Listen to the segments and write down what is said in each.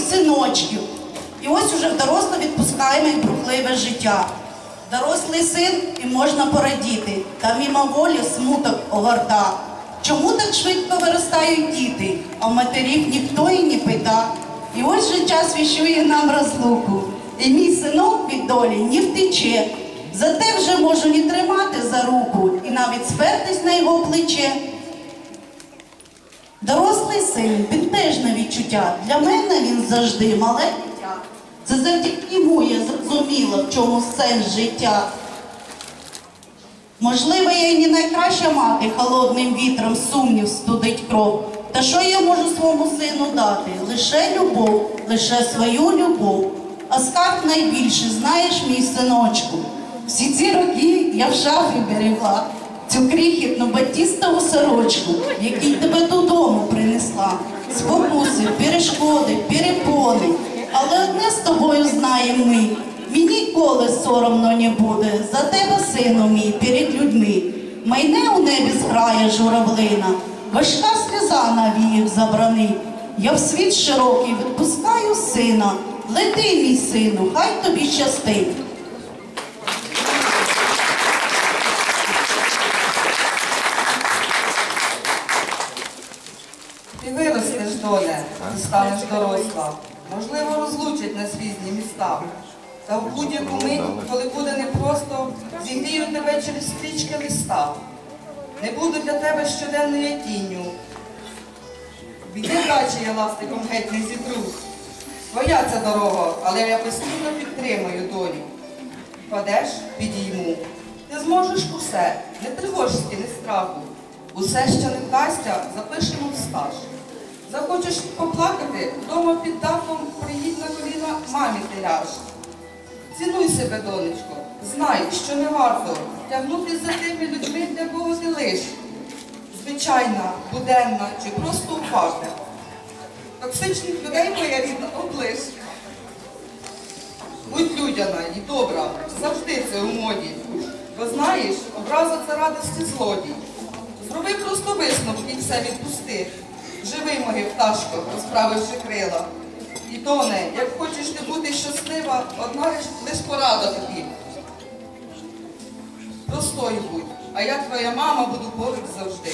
синочків. І ось уже доросло відпускаємо їх бурхливе життя. Дорослий син і можна порадіти, та мимоволі смуток огорта. Чому так швидко виростають діти, а в матерів ніхто і не пита? І ось життя свящує нам розлуку, і мій синок від долі не втече. Зате вже можу не тримати за руку і навіть спертись на його плече. Дорослий син, він теж на відчуття, для мене він завжди мале дитя. Це завдяки йому я зрозуміла, в чому сенс життя. Можливо, я й не найкраща мати, холодним вітром сумнів студить кров. Та що я можу своєму сину дати? Лише любов, лише свою любов. А скарб найбільше, знаєш, мій синочку, всі ці роки я в шафі берегла цю крихітну батістову сорочку, який тебе додому принесла. Спокуси, перешкоди, перепони. Але одне з тобою знаємо ми, мені ніколи соромно не буде за тебе, сину мій, перед людьми. Майне у небі зграє журавлина, важка сльоза навіїв забрани. Я в світ широкий відпускаю сина, лети, мій сину, хай тобі щастить. Ти виростеш, доля, і станеш доросла. Можливо, розлучать нас різні міста. Та в будь-яку мить, коли буде непросто, зігрію тебе через стрічки листа. Не буду для тебе щоденною тінню. Біди дачі я ластиком геть не зітру. Твоя ця дорога, але я постійно підтримую долю. Падеш – підійму. Ти зможеш усе, не тривож стіни страху. Усе, що не вдасться, запишемо в стаж. Захочеш поплакати, вдома під дахом приїдь на коліна, мамі ти ляж. Цінуй себе, донечко, знай, що не варто тягнутися за тими людьми, для кого ти лиш. Звичайна, буденна чи просто упарта. Токсичних людей, моя рідна, облиш. Будь людяна і добра, завжди це у моді. Бо знаєш, образа – це радості злодій. Зроби просто висновок і все відпусти. Живи, моя пташко, розправивши крила. І тоне, як хочеш ти бути щаслива, одна лиш порада тобі. Простою будь, а я твоя мама буду поруч завжди.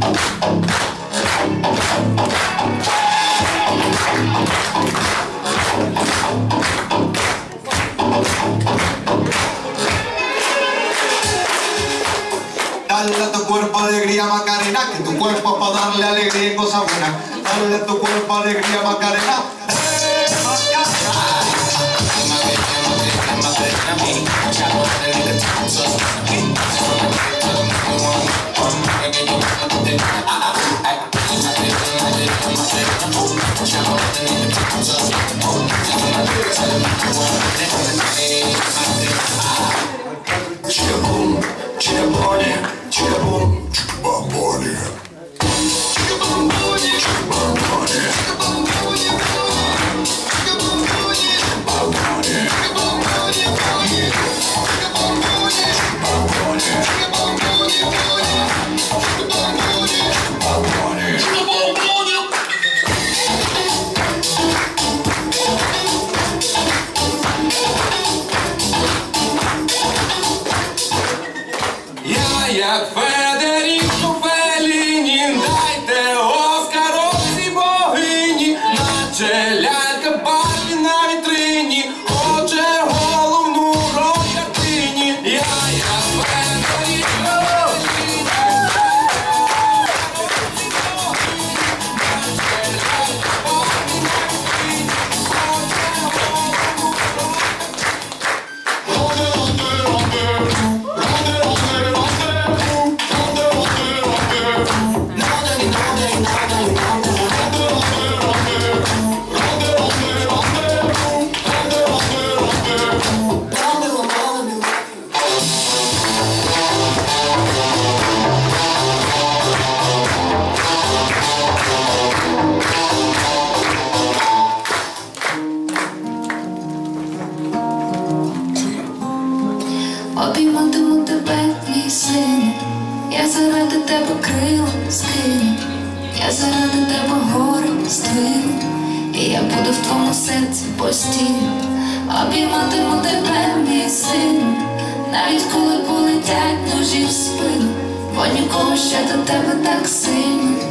Dale a tu cuerpo alegría Macarena, que tu cuerpo es para darle alegría y cosas buenas. Dale a tu cuerpo alegría Macarena. Chicka-boom, chicka-bonnie, chicka-boom, chicka-bonnie. Chicka-boom-bonnie, chicka-bonnie, chicka-boom-bonnie, chicka-boom-bonnie, chicka-bonnie, як Федеріко Фелліні, дайте Оскар цій богині, наче лялька Барбі на вітрині, хоче головну роль в картині. Я як Федеріко Фелліні, наче лялька Барбі на вітрині, хоче головну Обійматиму тебе, мій син, я заради тебе крила скину, я заради тебе гори здвину, і я буду в твоєму серці постійно. Обійматиму тебе, мій син, навіть коли полетять ножі в спину, бо нікого ще до тебе так сильно.